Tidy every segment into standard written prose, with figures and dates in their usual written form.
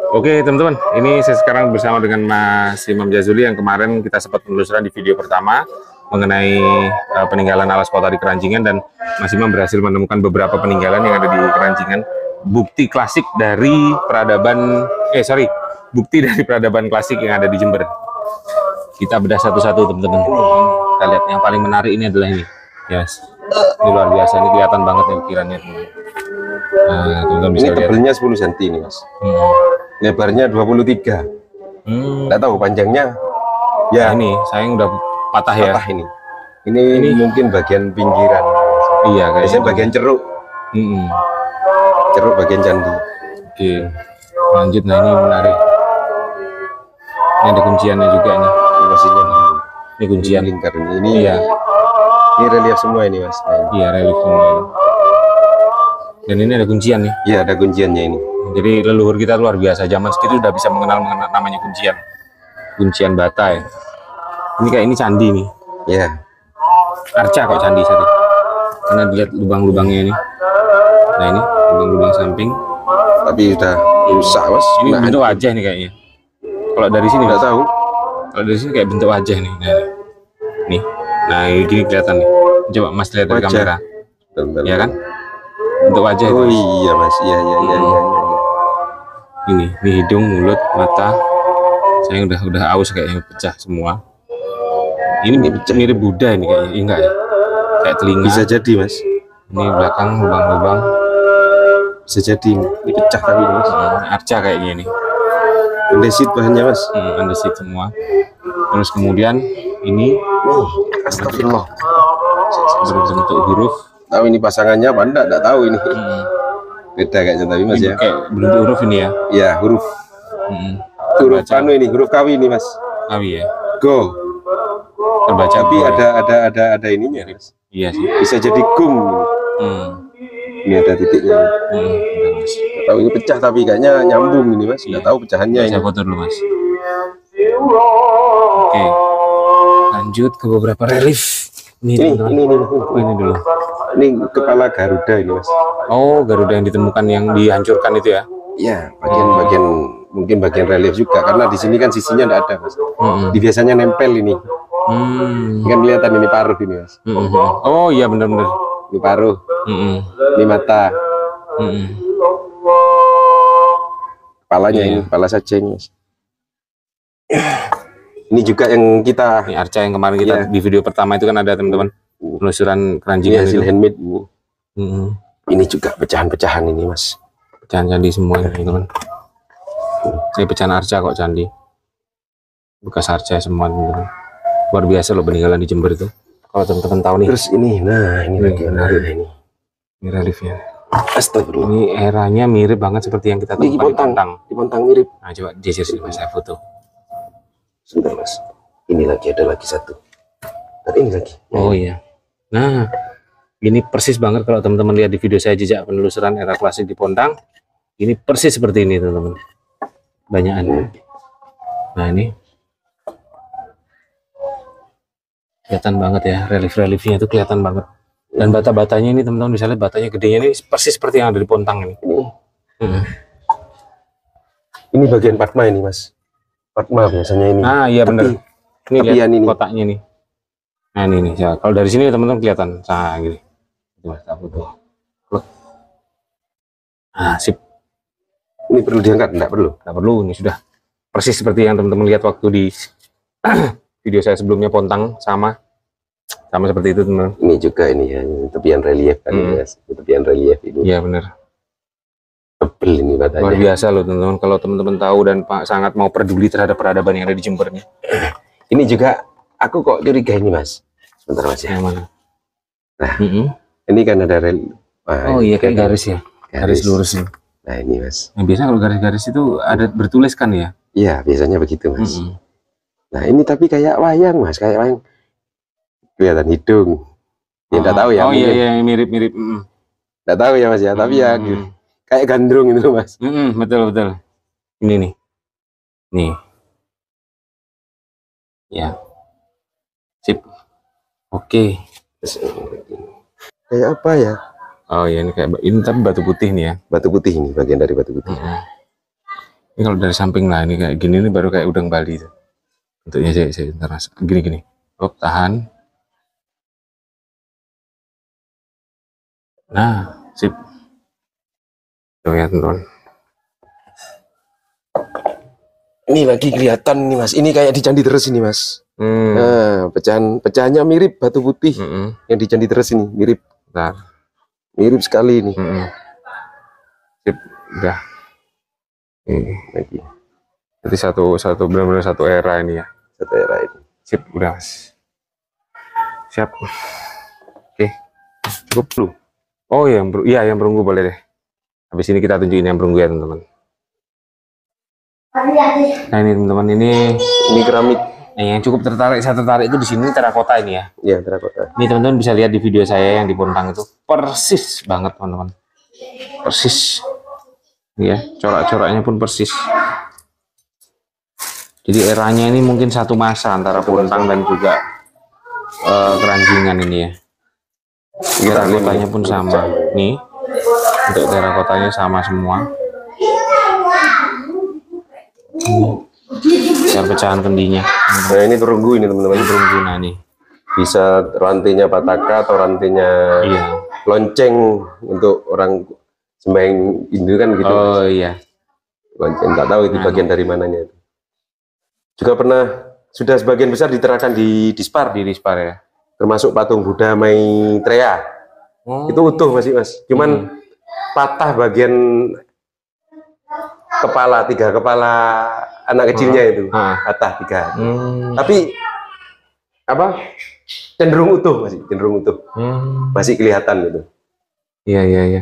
Oke teman-teman, ini saya sekarang bersama dengan Mas Imam Jazuli yang kemarin kita sempat penelusuran di video pertama mengenai peninggalan alas kota di Keranjingan, dan Mas Imam berhasil menemukan beberapa peninggalan yang ada di Keranjingan, bukti klasik dari peradaban, bukti dari peradaban klasik yang ada di Jember. Kita bedah satu-satu teman-teman. Kita lihat yang paling menarik ini adalah ini, yes. Ini luar biasa, ini kelihatan banget nih ukirannya. Nah, teman-teman bisa ini lihat. tebelnya 10 cm ini mas. Lebarnya 23. Nggak tahu panjangnya. Ya nah, ini saya udah patah ya. Patah ini. Ini mungkin bagian pinggiran. Iya, biasanya bagian ceruk. Ceruk bagian candi. Oke, lanjut. Nah ini menarik. Ini ada kunciannya juga ini. Maksudnya ini kuncian lingkar ini. Iya. Ini relief semua ini mas. Iya, relief semua ini. Dan ini ada kuncian nih. Iya, ada kunciannya ini. Jadi leluhur kita luar biasa. Zaman segitu udah bisa mengenal namanya kuncian. Kuncian bata ya. Ini kayak ini candi nih. Iya. Arca kok candi satu. Karena dilihat lubang-lubangnya ini. Nah ini lubang-lubang samping. Tapi udah rusak mas. Ini bentuk wajah nih kayaknya. Kalau dari sini nggak tahu. Kalau dari sini kayak bentuk wajah nih. Nih. Nah gini kelihatan nih. Coba mas lihat dari kamera. Bentar. Ya kan? Bentuk wajah. Oh iya mas. Iya. Ini hidung, mulut, mata. Saya udah aus kayaknya, pecah semua. Ini mirip Buddha ini kayaknya. Enggak ya? Kayak telinga. Bisa jadi mas. Ini belakang lubang-lubang. Bisa jadi ini pecah tapi mas. Arca kayaknya nih. Andesit bahannya mas. Andesit semua. Terus kemudian ini astagfirullah. Berbentuk huruf. Tahu ini pasangannya apa enggak tahu ini. Beda kayaknya tapi mas ini ya. Kayak bentuk huruf ini ya. Iya, huruf. Huruf anu ini, huruf kawi ini mas. Kawi ya. Go. Terbaca tapi go, ada ininya mas. Iya sih. Bisa jadi gum. Ini ada titiknya. Tahu ini pecah tapi kayaknya nyambung ini mas. Nggak tahu pecahannya. Saya foto dulu mas. Oke. Lanjut ke beberapa relief. Ini dulu. Ini kepala Garuda ini mas. Oh, Garuda yang ditemukan, yang dihancurkan itu ya? Iya, bagian mungkin bagian relief juga karena di sini kan sisinya enggak ada mas. Di biasanya nempel ini. Kan kelihatan ini paruh ini mas. Oh iya benar-benar. Ini paruh. Ini mata. Kepalanya ini, kepala saja ini mas. Ini juga yang kita. Ini arca yang kemarin kita di video pertama itu kan ada teman-teman. Penelusuran Keranjingan hasil handmade. Ini juga pecahan-pecahan ini mas. Pecahan candi semua ini teman. Saya pecahan arca kok candi. Bekas arca semua teman-teman. Luar biasa loh peninggalan di Jember itu. Kalau teman-teman tahu nih. Terus ini, nah ini bagian ini. Ini reliefnya. Astagfirullah. Ini eranya mirip banget seperti yang kita tahu di Pontang mirip. Nah coba geser sini mas, saya foto. Sebentar mas. Ini lagi ada lagi satu. Ini lagi. Oh iya. Nah, ini persis banget kalau teman-teman lihat di video saya jejak penelusuran era klasik di Pontang. Ini persis seperti ini teman-teman. Banyakan. Nah ini kelihatan banget ya, relief-reliefnya itu kelihatan banget. Dan bata-batanya ini teman-teman bisa lihat, batanya gedenya ini persis seperti yang ada di Pontang ini. Ini bagian Padma ini mas. Padma biasanya ini. Ah iya benar. Ini lihat ini kotaknya nih. Nah ini nih. Ya, kalau dari sini teman-teman kelihatan. Nah gini. Mas, foto. Nah sip. Ini perlu diangkat? Enggak perlu. Enggak perlu. Ini sudah persis seperti yang teman-teman lihat waktu di video saya sebelumnya Pontang, sama seperti itu teman. Ini juga ini ya, tepian relief kan ya, tepian relief ini. Iya benar. Tebel ini batanya. Luar biasa loh teman-teman. Kalau teman-teman tahu dan sangat mau peduli terhadap peradaban yang ada di Jember nih. Ini juga aku kok curiga ini mas. Sebentar mas ya. Yang mana? Nah, ini kan ada relief. Oh iya kayak garis ya. Garis lurus nih. Nah ini mas. Nah, biasanya kalau garis-garis itu ada bertulis kan ya? Iya biasanya begitu mas. Nah ini tapi kayak wayang mas, kayak wayang. Kelihatan hidung. Ya enggak tahu ya. Oh iya mirip-mirip. Enggak tahu ya mas ya, tapi ya kayak gandrung itu mas. Betul. Ini nih. Nih. Ya. Sip. Oke. Kayak apa ya? Oh ya ini kayak ini tapi batu putih nih ya. Batu putih ini bagian dari batu putih. Ini kalau dari samping lah, ini kayak gini nih baru kayak udang Bali tuh. Bentuknya saya bentar mas. Gini. Oh, tahan. Nah, sip. Tuh ya teman-teman. Ini lagi kelihatan nih mas. Ini kayak di Candi Deres ini mas. Nah, pecahannya mirip batu putih. Yang di Candi Deres ini mirip. Bentar. Mirip sekali ini. Sip, udah. Ini lagi. Jadi benar-benar satu era ini ya. Satu era ini. Sip, udah mas. Siap. Oke, cukup dulu. Oh ya, yang perunggu boleh deh. Habis ini kita tunjukin yang perunggu ya teman-teman. Nah ini teman-teman, ini keramik. Nah, yang cukup saya tertarik itu di sini terakota ini ya. Iya, terakota. Ini teman-teman bisa lihat di video saya yang di Pontang itu persis banget teman-teman. Persis. Ya, corak-coraknya pun persis. Jadi eranya ini mungkin satu masa antara Pontang dan juga Keranjingan ini ya. Terakotanya pun sama. Nih, untuk terakotanya sama semua. Pecahan kendinya. Nah ini perunggu ini teman-teman. Perunggu nah nih. Bisa rantainya pataka atau rantainya lonceng untuk orang sembahyang Hindu kan gitu. Oh iya. Lonceng, nggak tahu itu bagian dari mananya itu. Juga sudah sebagian besar diterakan di Dispar ya. Termasuk patung Buddha Maitreya. Itu utuh masih mas. Cuman patah bagian kepala, 3 kepala anak kecilnya itu. Patah 3. Tapi apa? Cenderung utuh masih, cenderung utuh. Masih kelihatan gitu. Iya.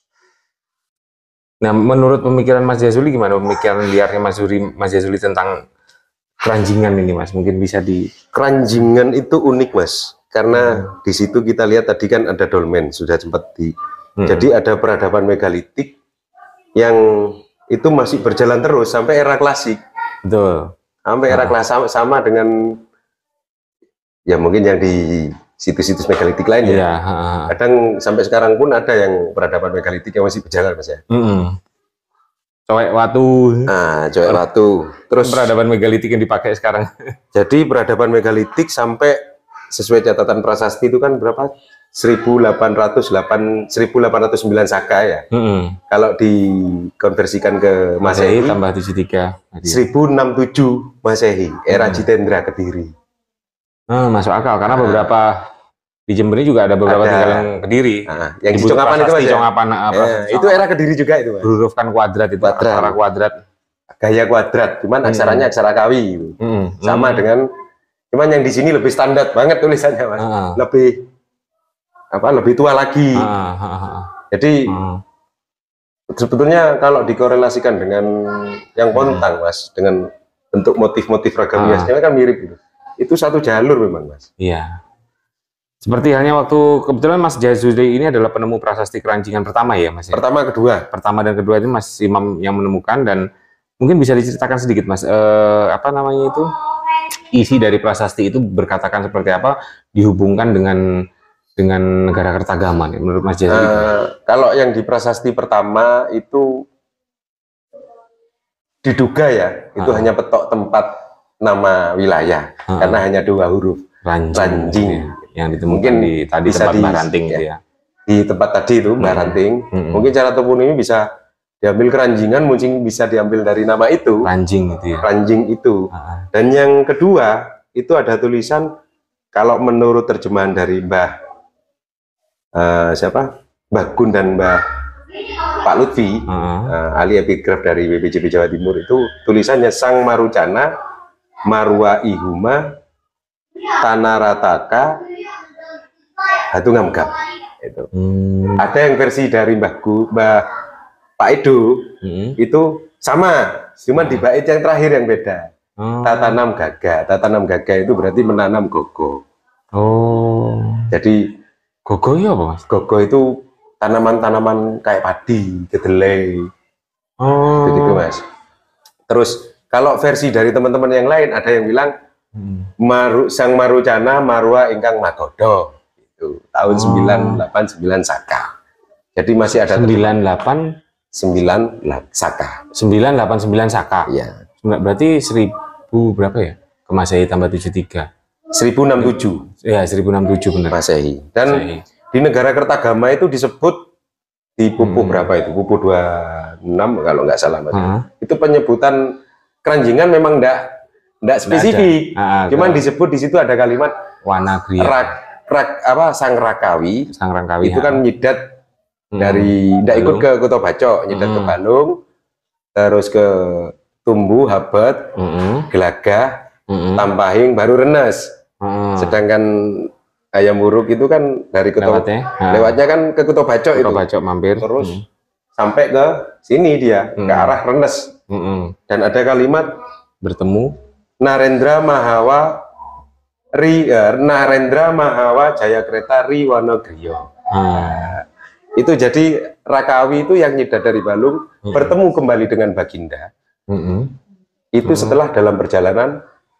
Nah, menurut pemikiran Mas Jazuli gimana pemikiran liarnya Mas Jazuli tentang Keranjingan ini mas? Mungkin bisa di Keranjingan itu unik mas, karena di situ kita lihat tadi kan ada dolmen sudah sempat jadi ada peradaban megalitik yang itu masih berjalan terus sampai era klasik. Betul. Sampai era klasik sama dengan ya mungkin yang di situs-situs megalitik lain ya. Kadang sampai sekarang pun ada yang peradaban megalitik yang masih berjalan mas ya. Cowek Watu. Nah, Cowek Watu. Terus peradaban megalitik yang dipakai sekarang. Jadi peradaban megalitik sampai sesuai catatan prasasti itu kan berapa? 1809 Saka ya. Kalau dikonversikan ke Masehi tambah 73. 1067 Masehi, era Jitendra Kediri. Masuk akal karena beberapa di Jember ini juga ada beberapa tinggalan Kediri. Yang di Congapan itu mas itu era Kediri juga itu mas. Huruf kan kuadrat itu, aksara kuadrat. Gaya kuadrat, cuman aksaranya aksara Kawi. Sama dengan, cuman yang di sini lebih standar banget tulisannya mas. Lebih tua lagi. Jadi sebetulnya kalau dikorelasikan dengan yang Pontang mas, dengan bentuk motif-motif ragam hiasnya kan mirip gitu. Itu satu jalur memang mas. Iya. Seperti halnya waktu kebetulan Mas Jazuli ini adalah penemu prasasti Keranjingan pertama ya Mas? Pertama dan kedua itu Mas Imam yang menemukan, dan mungkin bisa diceritakan sedikit Mas, apa namanya itu, isi dari prasasti itu berkatakan seperti apa, dihubungkan dengan negara Kertagaman ya, menurut Mas Jazuli? Kalau yang di prasasti pertama itu diduga ya, itu hanya petok tempat nama wilayah, karena hanya 2 huruf. Ranjing yang ditemukan di tadi tempat Mbah Ranting ya. Itu ya. Di tempat tadi itu Mbah Ranting. Mungkin cara toponimi bisa diambil Keranjingan, mungkin bisa diambil dari nama itu. Ranjing itu ya. Ranjing itu. Dan yang kedua itu ada tulisan, kalau menurut terjemahan dari Mbah Mbah Gun dan Mbah Pak Lutfi, ahli epigraf dari BPJB Jawa Timur, itu tulisannya Sang Marucana Marwa Ihuma Tanarataka Hatungamgap. Itu. Ada yang versi dari Mbah Pak Edo itu sama, cuma di bait yang terakhir yang beda. Tatanam gaga itu berarti menanam gogo. Jadi gogo ya apa mas? Gogo itu tanaman-tanaman kayak padi, kedelai. Begitu mas. Terus kalau versi dari teman-teman yang lain ada yang bilang Sang Marucana Marwa ingkang Magodo, itu tahun 989 Saka. Jadi masih ada 989 Saka. 989 Saka. Ya. Berarti 1000 berapa ya? Ke Masehi tambah 73. 1067. Ya, 1067 benar. Masehi. Dan Masehi. di negara Kertagama itu disebut di Pupuh berapa itu? Pupuh 26 kalau nggak salah. Itu penyebutan keranjingan memang enggak spesifik. Cuman disebut di situ ada kalimat Wanagriya. Sang Rakawi. Sang Rakawi. Itu kan nyidat dari ndak ikut ke Kuto Baco, nyidat ke Balung, terus ke Tumbu, Habat, Gelagah, Tampahing, baru Renes. Sedangkan Hayam Wuruk itu kan dari lewatnya kan ke Kuto Baco itu. Baco mampir. Terus sampai ke sini dia, ke arah Renes. Dan ada kalimat bertemu Narendra Mahawa Jayakreta Ri Wanagriya. Itu jadi Rakawi itu yang nyidat dari Balung bertemu kembali dengan Baginda. Itu setelah dalam perjalanan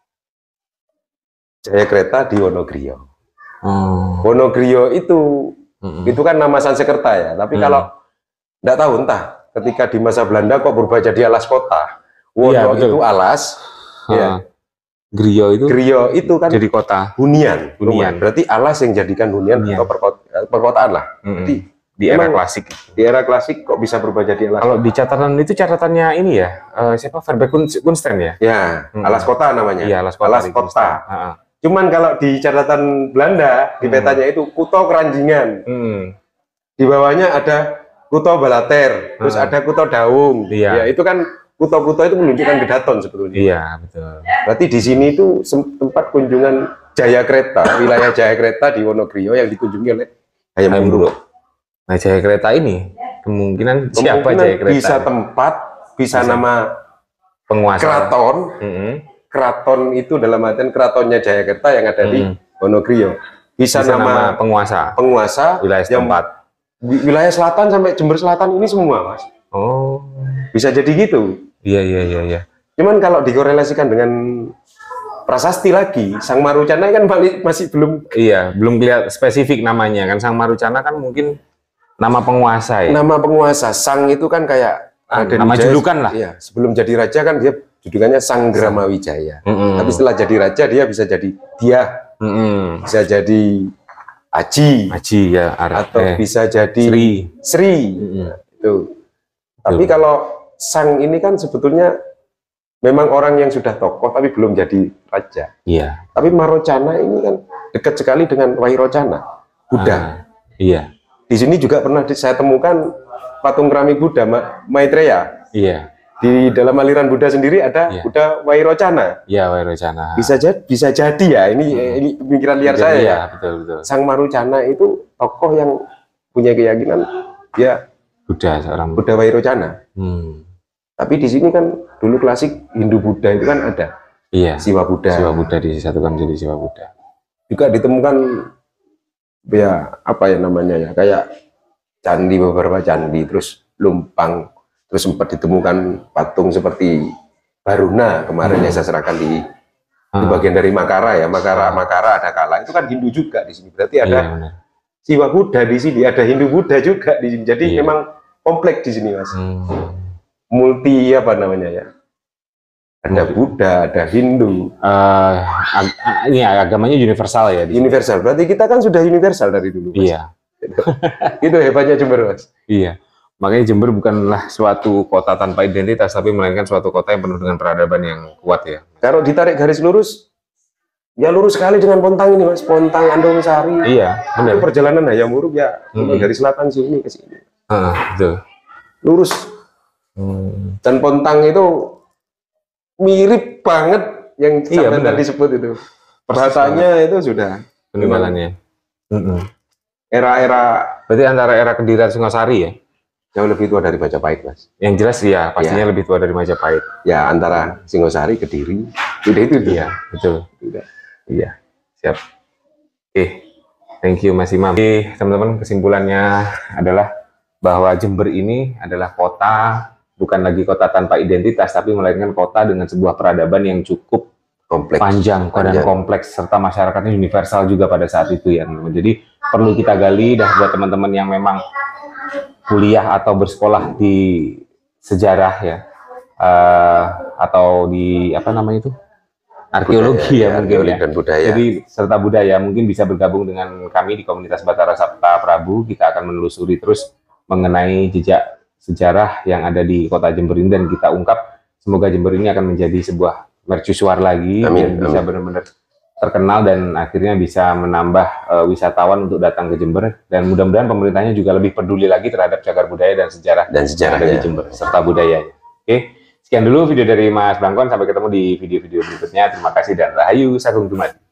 Jayakreta di Wonogriya. Wonogriya itu kan nama Sanskerta ya. Tapi kalau tidak tahu entah ketika di masa Belanda kok berubah jadi alas kota. Wono itu alas. Ya. Griya itu kan jadi kota. Hunian. Berarti alas yang jadikan hunian atau perkotaan lah. Jadi di era klasik. Di era klasik kok bisa berubah jadi alas. Kalau di catatan itu catatannya ini ya, siapa? Verbeek Kunstren ya? Ya, alas kota namanya. Iya, alas kota. Cuman kalau di catatan Belanda di petanya itu Kuto Keranjingan. Di bawahnya ada Kuto Balater, terus ada Kuto Daung. Ya, itu kan kuto-kuto itu menunjukkan kedaton sebetulnya. Iya, betul. Berarti di sini itu tempat kunjungan Jayakreta, wilayah Jayakreta di Wonogriya yang dikunjungi oleh Hayam Wuruk. Nah, Jayakreta ini kemungkinan siapa Jayakreta? Bisa tempat, bisa nama penguasa. Keraton. Keraton itu dalam artian keratonnya Jayakreta yang ada di Wonogriya. Bisa nama penguasa wilayah setempat. Wilayah selatan sampai Jember Selatan ini semua, Mas. Oh. Bisa jadi gitu. Iya. Cuman kalau dikorelasikan dengan prasasti lagi, Sang Marucana kan masih belum. Iya, belum kelihatan spesifik namanya kan. Sang Marucana kan mungkin nama penguasa ya. Nama penguasa. Sang itu kan kayak nama julukan lah. Iya, sebelum jadi raja kan dia julukannya Sang Gramawijaya. Tapi setelah jadi raja dia bisa jadi bisa jadi Aji ya, atau bisa jadi Sri. Itu. Tapi kalau Sang ini kan sebetulnya memang orang yang sudah tokoh tapi belum jadi raja. Iya. Tapi Marocana ini kan dekat sekali dengan Wairocana, Buddha. Iya. Di sini juga pernah saya temukan patung keramik Buddha Maitreya. Iya. Di dalam aliran Buddha sendiri ada Buddha Wairocana. Iya, Wairocana. Bisa jadi ya. Ini pemikiran liar saya. Iya, betul. Sang Marucana itu tokoh yang punya keyakinan ya seorang Buddha Wairocana. Tapi di sini kan dulu klasik Hindu Buddha itu kan ada. Iya. Siwa Buddha disatukan jadi Siwa Buddha. Juga ditemukan ya apa ya namanya ya, kayak candi, beberapa candi, terus lumpang, terus sempat ditemukan patung seperti Baruna kemarin yang saya serahkan di bagian dari Makara ya. Makara ada Kala itu kan Hindu juga di sini. Berarti ada Siwa Buddha di sini, ada Hindu Buddha juga di sini. Jadi memang kompleks di sini, Mas. Multi apa namanya ya? Ada Buddha, ada Hindu. Ini agamanya universal ya. Universal. Berarti kita kan sudah universal dari dulu, Mas. Iya. Itu hebatnya Jember, Mas. Iya. Makanya Jember bukanlah suatu kota tanpa identitas, tapi melainkan suatu kota yang penuh dengan peradaban yang kuat ya. Kalau ditarik garis lurus, ya lurus sekali dengan Pontang ini, Mas. Pontang, Andong Sari. Iya, benar. Perjalanan Hayam Wuruk ya dari selatan sini ke sini. Betul. Lurus. Dan Pontang itu mirip banget yang sampai tadi disebut itu. Bahasanya itu sudah peninggalannya. Era-era. Berarti antara era Kediri dan Singosari ya? Jauh lebih tua dari Majapahit, Mas. Yang jelas ya, pastinya lebih tua dari Majapahit. Ya, antara Singosari, Kediri, udah itu dia. Betul. Udah. Iya, siap. Oke, thank you Mas Imam. Oke, teman-teman, kesimpulannya adalah bahwa Jember ini adalah kota, bukan lagi kota tanpa identitas, tapi melainkan kota dengan sebuah peradaban yang cukup panjang dan kompleks, serta masyarakatnya universal juga pada saat itu ya. Jadi perlu kita gali dah buat teman-teman yang memang kuliah atau bersekolah di sejarah ya, atau di apa namanya itu, arkeologi ya mungkin ya. Dan budaya. Jadi serta budaya, mungkin bisa bergabung dengan kami di komunitas Batara Sapta Prabu. Kita akan menelusuri terus mengenai jejak sejarah yang ada di kota Jember ini dan kita ungkap. Semoga Jember ini akan menjadi sebuah mercusuar lagi, dan bisa benar-benar terkenal dan akhirnya bisa menambah wisatawan untuk datang ke Jember, dan mudah-mudahan pemerintahnya juga lebih peduli lagi terhadap cagar budaya dan sejarah yang ada di Jember serta budayanya. Oke, sekian dulu video dari Mas Blangkon, sampai ketemu di video-video berikutnya. Terima kasih dan rahayu sagung dumadi.